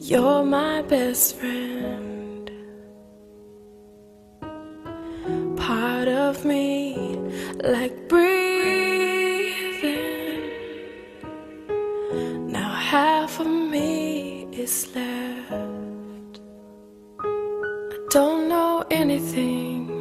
You're my best friend, part of me, like breathing. Now half of me is left. I don't know anything